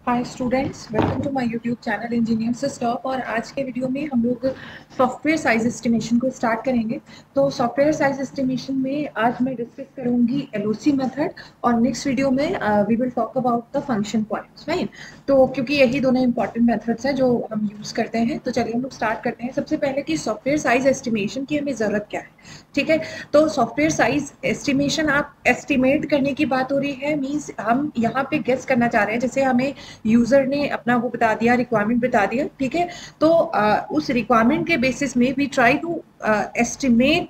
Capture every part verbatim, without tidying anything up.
Hi students, welcome to my YouTube channel engineer से stop. और आज के वीडियो में हम लोग सॉफ्टवेयर साइज एस्टिमेशन को स्टार्ट करेंगे। तो सॉफ्टवेयर साइज एस्टिमेशन में आज मैं डिस्कस करूंगी एलओसी मेथड, और नेक्स्ट वीडियो में we will talk about the function points, right. तो क्योंकि यही दोनों इंपॉर्टेंट मेथड्स हैं जो हम यूज़ करते हैं, तो चलिए हम लोग स्टार्ट करते हैं। सबसे पहले कि सॉफ्टवेयर साइज एस्टिमेशन की हमें ज़रूरत क्या है, ठीक है। तो सॉफ्टवेयर साइज एस्टिमेशन, आप एस्टिमेट करने की बात हो रही है, मीन्स हम यहाँ पे गेस करना चाह रहे हैं। जैसे हमें यूजर ने अपना वो बता दिया, रिक्वायरमेंट बता दिया, ठीक है। तो uh, उस रिक्वायरमेंट के बेसिस में we try to estimate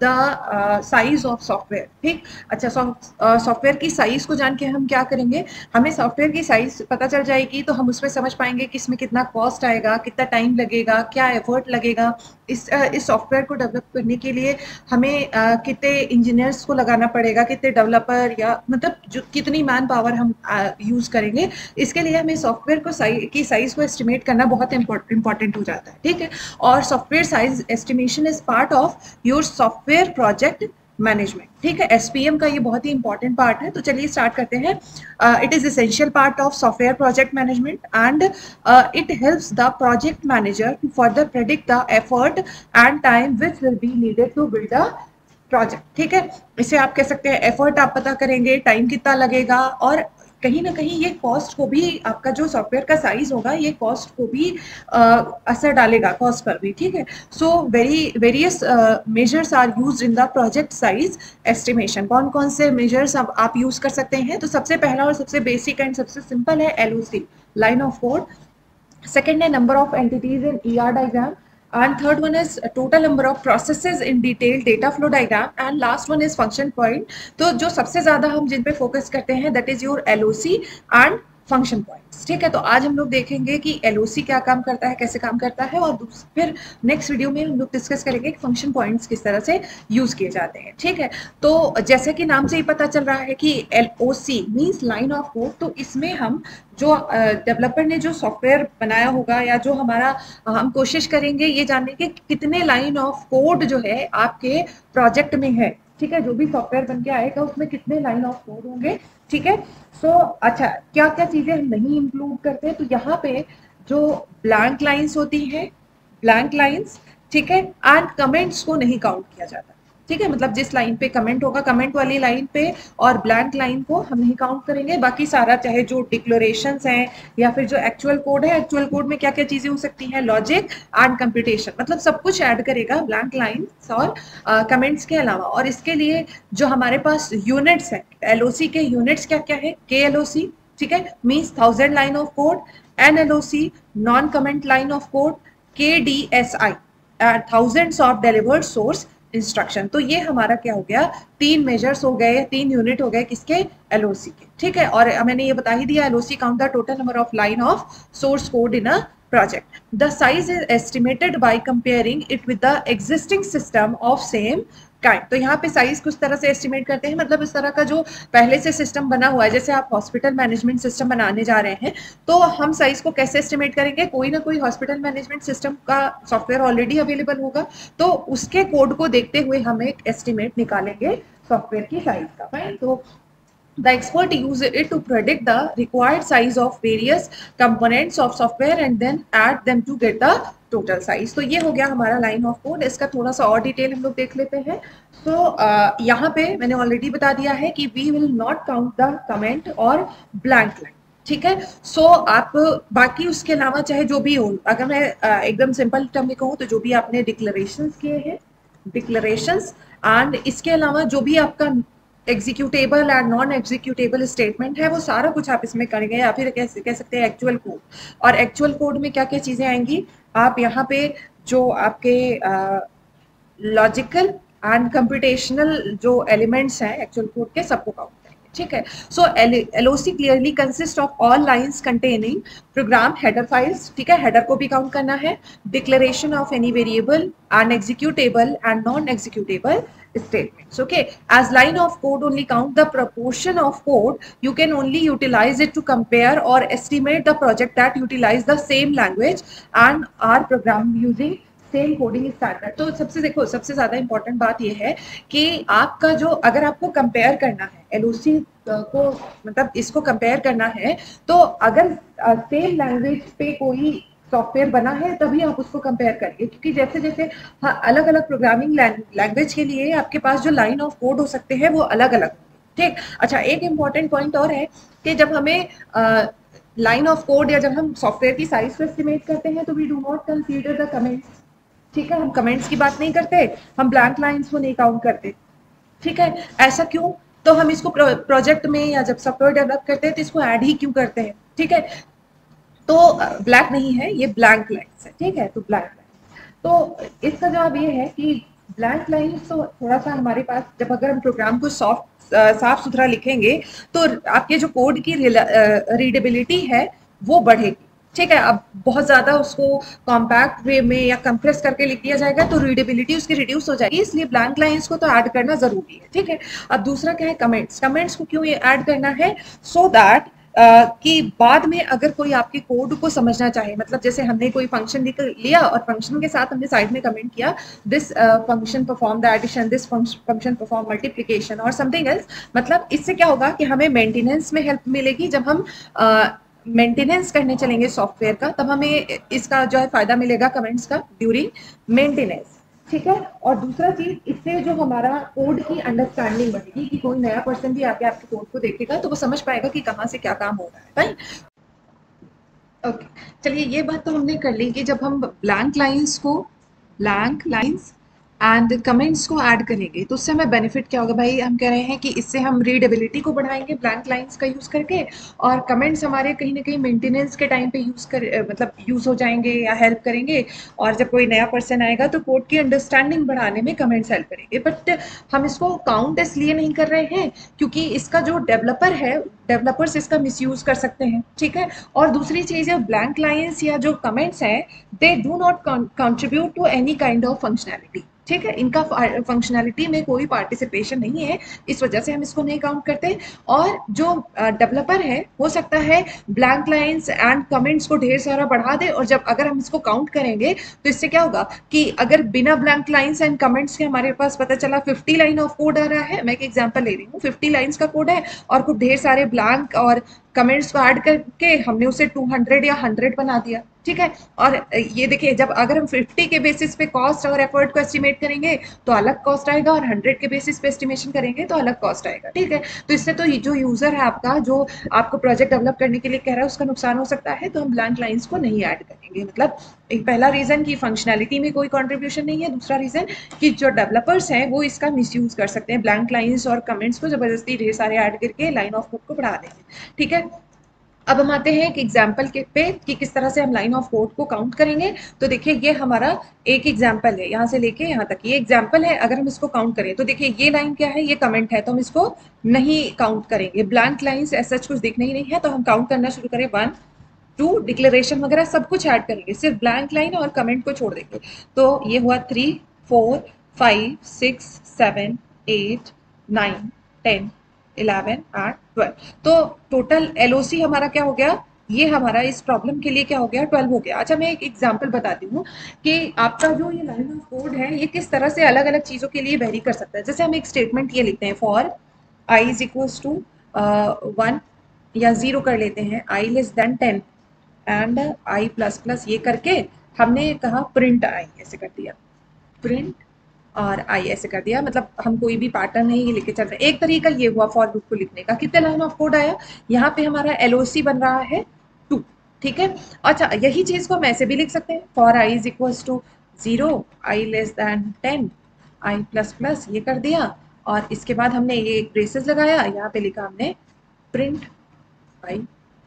the size of software, ठीक। अच्छा, सॉफ्टवेयर की साइज को जान के हम क्या करेंगे, हमें सॉफ्टवेयर की साइज पता चल जाएगी तो हम उसमें समझ पाएंगे कि इसमें कितना कॉस्ट आएगा, कितना टाइम लगेगा, क्या एफर्ट लगेगा। इस uh, इस सॉफ्टवेयर को डेवलप करने के लिए हमें uh, कितने इंजीनियर्स को लगाना पड़ेगा, कितने डेवलपर, या मतलब जो कितनी मैन पावर हम यूज uh, करेंगे। इसके लिए हमें सॉफ्टवेयर को साइज की साइज को एस्टिमेट करना बहुत इंपॉर्टेंट हो जाता है, ठीक है। और software size estimation is part of your software project management, ठीक है। एसपीएम का ये बहुत ही इंपॉर्टेंट पार्ट है। तो चलिए स्टार्ट करते हैं। It is essential part of software project management and it helps the project manager to further predict the effort and time which will be needed to build a project, ठीक है। इसे आप कह सकते हैं एफर्ट आप पता करेंगे, टाइम कितना लगेगा, और कहीं ना कहीं ये कॉस्ट को भी, आपका जो सॉफ्टवेयर का साइज होगा ये कॉस्ट को भी आ, असर डालेगा, कॉस्ट पर भी, ठीक है। So very various measures are used in the project size estimation. कौन कौन से मेजर्स आप, आप यूज कर सकते हैं? तो सबसे पहला और सबसे बेसिक एंड सबसे सिंपल है LOC, line of code. Second है number of entities in ER diagram, and third one is total number of processes in detail data flow diagram, and last one is function point। तो जो सबसे ज्यादा हम जिन पे focus करते हैं that is your L O C and function points, ठीक है। तो आज हम लोग देखेंगे कि एलओसी क्या काम करता है, कैसे काम करता है, और फिर नेक्स्ट वीडियो में हम लोग डिस्कस करेंगे कि फंक्शन पॉइंट्स किस तरह से यूज किए जाते हैं, ठीक है। तो जैसे कि नाम से ही पता चल रहा है कि LOC means line of code, तो इसमें हम जो डेवलपर ने जो सॉफ्टवेयर बनाया होगा, या जो हमारा, हम कोशिश करेंगे ये जानने के कितने लाइन ऑफ कोड जो है आपके प्रोजेक्ट में है, ठीक है। जो भी सॉफ्टवेयर बन के आएगा उसमें कितने लाइन ऑफ कोड होंगे, ठीक है। सो so, अच्छा, क्या क्या चीजें हम नहीं इंक्लूड करते हैं, तो यहाँ पे जो ब्लैंक लाइंस होती हैं, ब्लैंक लाइंस, ठीक है, एंड कमेंट्स को नहीं काउंट किया जाता, ठीक है। मतलब जिस लाइन पे कमेंट होगा, कमेंट वाली लाइन पे और ब्लैंक लाइन को हम नहीं काउंट करेंगे। बाकी सारा, चाहे जो डिक्लेरेशंस हैं या फिर जो एक्चुअल कोड है, एक्चुअल कोड में क्या क्या चीजें हो सकती हैं, लॉजिक एंड कंप्यूटेशन, मतलब सब कुछ ऐड करेगा ब्लैंक लाइंस और कमेंट्स uh, के अलावा। और इसके लिए जो हमारे पास यूनिट्स है, एलओसी के यूनिट्स क्या क्या है, के एलओसी, ठीक है, means thousand line of code, N LOC non comment line of code, K D S I thousands of delivered source instruction. तो ये हमारा क्या हो गया, तीन मेजर्स हो गए, तीन यूनिट हो गए किसके, एलओसी के, ठीक है। और मैंने ये बता ही दिया, LOC count the total number of line of source code in a project. The size is estimated by comparing it with the existing system of same kind. तो यहाँ पे साइज कुछ तरह से एस्टिमेट करते हैं, मतलब इस तरह का जो पहले से सिस्टम बना हुआ है, जैसे आप हॉस्पिटल मैनेजमेंट सिस्टम बनाने जा रहे हैं, तो हम साइज को कैसे एस्टिमेट करेंगे, कोई ना कोई हॉस्पिटल मैनेजमेंट सिस्टम का सॉफ्टवेयर ऑलरेडी अवेलेबल होगा, तो उसके कोड को देखते हुए हम एक एस्टिमेट निकालेंगे सॉफ्टवेयर की साइज का, राइट। तो the expert use it to predict the required size of various components of software and then add them to get the total size। तो ये हो गया हमारा लाइन ऑफ कोड। इसका थोड़ा सा और डिटेल हम लोग देख लेते हैं। तो so, uh, यहाँ पे मैंने ऑलरेडी बता दिया है कि we will not count the comment और blank line, ठीक है। सो so, आप बाकी उसके अलावा चाहे जो भी हो, अगर मैं uh, एकदम सिंपल टर्म में कहूँ तो जो भी आपने डिक्लेरेशंस किए हैं, डिक्लेरेशंस, एंड इसके अलावा जो भी आपका executable and non executable statement है, वो सारा कुछ आप इसमें करेंगे, या फिर कह, कह सकते हैं एक्चुअल कोड। और एक्चुअल कोड में क्या क्या चीजें आएंगी, आप यहाँ पे जो आपके लॉजिकल एंड कंप्यूटेशनल जो एलिमेंट्स हैं एक्चुअल कोड के, सबको काउंट करेंगे, ठीक है। So LOC clearly consist of all lines containing program header files, ठीक है, हेडर को भी काउंट करना है, declaration of any variable and executable and non executable statements, okay। As line of code only count the proportion of code, you can only utilize it to compare or estimate the project that utilize the same language and are programmed using same coding standard. तो सबसे देखो, सबसे ज्यादा important बात यह है कि आपका जो, अगर आपको कंपेयर करना है एलओसी को मतलब इसको कंपेयर करना है तो अगर सेम लैंग्वेज पे कोई सॉफ्टवेयर बना है तभी आप उसको कंपेयर करिए, क्योंकि जैसे जैसे हाँ, अलग अलग प्रोग्रामिंग लैंग्वेज के लिए आपके पास जो लाइन ऑफ कोड हो सकते हैं वो अलग अलग, ठीक। अच्छा, एक इम्पॉर्टेंट पॉइंट और है कि जब हमें लाइन ऑफ कोड या जब हम सॉफ्टवेयर की साइज को एस्टिमेट करते हैं तो we do not consider the comments, ठीक है। हम कमेंट्स की बात नहीं करते, हम ब्लैंक लाइंस को नहीं काउंट करते, ठीक है। ऐसा क्यों? तो हम इसको प्रोजेक्ट में या जब सॉफ्टवेयर डेवलप करते हैं तो इसको ऐड ही क्यों करते हैं, ठीक है। तो ब्लैक नहीं है, ये ब्लैंक लाइंस है, ठीक है। तो ब्लैंक लाइंस, तो इसका जवाब ये है कि ब्लैंक लाइंस तो थोड़ा सा हमारे पास, जब अगर हम प्रोग्राम को सॉफ्ट साफ सुथरा लिखेंगे तो आपके जो कोड की रीडेबिलिटी है वो बढ़ेगी, ठीक है। अब बहुत ज्यादा उसको कॉम्पैक्ट वे में या कंप्रेस करके लिख दिया जाएगा तो रीडेबिलिटी उसकी रिड्यूस हो जाएगी, इसलिए ब्लैंक लाइंस को तो ऐड करना जरूरी है, ठीक है। अब दूसरा क्या है, कमेंट्स। कमेंट्स को क्यों ये ऐड करना है? सो दैट Uh, कि बाद में अगर कोई आपके कोड को समझना चाहे, मतलब जैसे हमने कोई फंक्शन लिया और फंक्शन के साथ हमने साइड में कमेंट किया, this function perform the addition, this function perform multiplication और समथिंग एल्स, मतलब इससे क्या होगा कि हमें मेंटेनेंस में हेल्प मिलेगी। जब हम मेंटेनेंस uh, करने चलेंगे सॉफ्टवेयर का तब हमें इसका जो है फायदा मिलेगा कमेंट्स का ड्यूरिंग मेंटेनेंस, ठीक है। और दूसरा चीज, इससे जो हमारा कोड की अंडरस्टैंडिंग बढ़ेगी कि कोई नया पर्सन भी आके आपके कोड को देखेगा तो वो समझ पाएगा कि कहाँ से क्या काम हो रहा है, राइट। ओके, चलिए ये बात तो हमने कर ली कि जब हम ब्लैंक लाइंस को ब्लैंक लाइंस एंड कमेंट्स को ऐड करेंगे तो उससे हमें बेनिफिट क्या होगा भाई? हम कह रहे हैं कि इससे हम रीडेबिलिटी को बढ़ाएंगे ब्लैंक लाइंस का यूज करके, और कमेंट्स हमारे कहीं ना कहीं मेंटेनेंस के टाइम पे यूज कर मतलब यूज हो जाएंगे या हेल्प करेंगे, और जब कोई नया पर्सन आएगा तो कोड की अंडरस्टैंडिंग बढ़ाने में कमेंट्स हेल्प करेंगे। बट हम इसको काउंट इसलिए नहीं कर रहे हैं क्योंकि इसका जो डेवलपर है, डेवलपर्स इसका मिसयूज कर सकते हैं, ठीक है। और दूसरी चीज है, ब्लैंक लाइंस या जो कमेंट्स हैं they do not contribute to any kind of functionality, ठीक है। इनका फंक्शनैलिटी में कोई पार्टिसिपेशन नहीं है, इस वजह से हम इसको नहीं काउंट करते। और जो डेवलपर है हो सकता है ब्लैंक लाइंस एंड कमेंट्स को ढेर सारा बढ़ा दे, और जब अगर हम इसको काउंट करेंगे तो इससे क्या होगा कि अगर बिना ब्लैंक लाइंस एंड कमेंट्स के हमारे पास पता चला फिफ्टी लाइन ऑफ कोड आ रहा है, मैं एक एग्जांपल ले रही हूँ, फिफ्टी लाइंस का कोड है और कुछ ढेर सारे ब्लैंक और कमेंट्स को ऐड करके हमने उसे टू हंड्रेड या हंड्रेड बना दिया, ठीक है। और ये देखिए, जब अगर हम फिफ्टी के बेसिस पे कॉस्ट और एफर्ट को एस्टिमेट करेंगे तो अलग कॉस्ट आएगा, और हंड्रेड के बेसिस पे एस्टिमेशन करेंगे तो अलग कॉस्ट आएगा, ठीक है। तो इससे तो जो यूजर है आपका, जो आपको प्रोजेक्ट डेवलप करने के लिए कह रहा है, उसका नुकसान हो सकता है। तो हम ब्लैंक लाइंस को नहीं ऐड करेंगे, मतलब एक पहला रीजन कि फंक्शनैलिटी में कोई कॉन्ट्रीब्यूशन नहीं है, दूसरा रीजन कि जो डेवलपर्स हैं वो इसका मिसयूज कर सकते हैं, ब्लैंक लाइंस और कमेंट्स को जबरदस्ती ढेर सारे ऐड करके लाइन ऑफ कोड को बढ़ा देंगे, ठीक है। अब हम आते हैं एक एग्जाम्पल के पे कि किस तरह से हम लाइन ऑफ कोड को काउंट करेंगे। तो देखिए, ये हमारा एक एग्जाम्पल है, यहाँ से लेके यहाँ तक ये एग्जाम्पल है। अगर हम इसको काउंट करें तो देखिए ये लाइन क्या है, ये कमेंट है, तो हम इसको नहीं काउंट करेंगे। ब्लैंक लाइन्स ऐसा कुछ दिखना ही नहीं है, तो हम काउंट करना शुरू करें, वन टू, डिक्लेरेशन वगैरह सब कुछ ऐड करेंगे, सिर्फ ब्लैंक लाइन और कमेंट को छोड़ देंगे। तो ये हुआ three, four, five, six, seven, eight, nine, ten, eleven and twelve. तो टोटल एलओसी हमारा क्या हो गया, ये हमारा इस प्रॉब्लम के लिए क्या हो गया, ट्वेल्व हो गया। अच्छा, मैं एक एग्जांपल बताती हूँ कि आपका जो ये लाइन ऑफ कोड है ये किस तरह से अलग अलग चीज़ों के लिए वेरी कर सकता है। जैसे हम एक स्टेटमेंट ये लिखते हैं, for i is equals to one या जीरो कर लेते हैं, i less than ten and i plus plus, ये करके हमने कहा प्रिंट आई, ऐसे कर दिया, प्रिंट और आई ऐसे कर दिया। मतलब हम कोई भी पैटर्न नहीं लेके चल रहे। एक तरीका ये हुआ फॉर लूप को लिखने का। कितने लाइन ऑफ कोड आया, यहाँ पे हमारा एलओसी बन रहा है टू, ठीक है। अच्छा, यही चीज को हम ऐसे भी लिख सकते हैं, for i is equals to zero, i less than ten, i plus plus, ये कर दिया, और इसके बाद हमने ये एक ब्रेसेस लगाया, यहाँ पे लिखा हमने प्रिंट आई,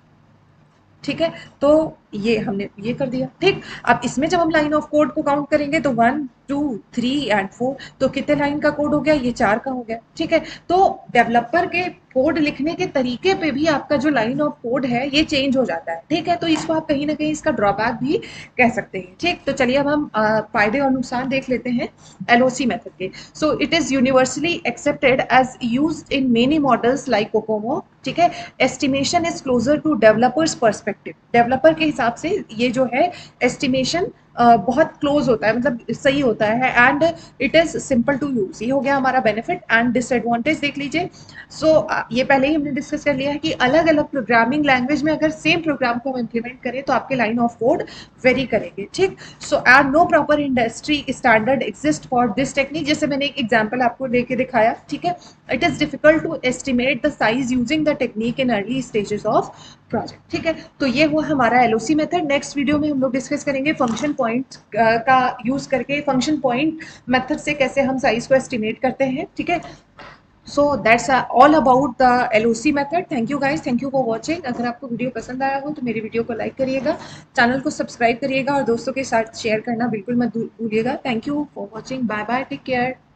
ठीक है। तो ये हमने ये कर दिया, ठीक। अब इसमें जब हम लाइन ऑफ कोड को काउंट करेंगे तो one, two, three and four, तो कितने लाइन का कोड हो गया, ये चार का हो गया, ठीक है। तो डेवलपर के कोड लिखने के तरीके पे भी आपका जो लाइन ऑफ कोड है ये चेंज हो जाता है, ठीक है। तो इसको आप कहीं ना कहीं इसका ड्रॉबैक भी कह सकते हैं, ठीक। तो चलिए अब हम फायदे और नुकसान देख लेते हैं एलओसी मेथड के। So it is universally accepted as used in many models like COCOMO, ठीक है। Estimation is closer to developers perspective, developer के हिसाब से ये जो है एस्टिमेशन बहुत क्लोज होता है, मतलब सही होता है and it is simple to use. ये हो गया हमारा बेनिफिट एंड डिसएडवांटेज देख लीजिए। सो so, ये पहले ही हमने डिस्कस कर लिया है कि अलग अलग प्रोग्रामिंग लैंग्वेज में अगर सेम प्रोग्राम को हम इम्प्लीमेंट करें तो आपके लाइन ऑफ कोड वेरी करेंगे, ठीक। So and no proper industry standard exist for this technique, जैसे मैंने एक एग्जाम्पल आपको लेके दिखाया, ठीक है। It is difficult to estimate the size using the technique in early stages of project, ठीक है। तो ये हुआ हमारा एलओसी मेथड। नेक्स्ट वीडियो में हम लोग डिस्कस करेंगे फंक्शन पॉइंट का यूज करके, फंक्शन पॉइंट मेथड से कैसे हम साइज को एस्टिमेट करते हैं, ठीक है। So that's all about the LOC method. Thank you guys, thank you for watching. अगर आपको वीडियो पसंद आया हो तो मेरी वीडियो को लाइक करिएगा, चैनल को सब्सक्राइब करिएगा और दोस्तों के साथ शेयर करना बिल्कुल मत भूलिएगा। Thank you for watching, bye bye, take care.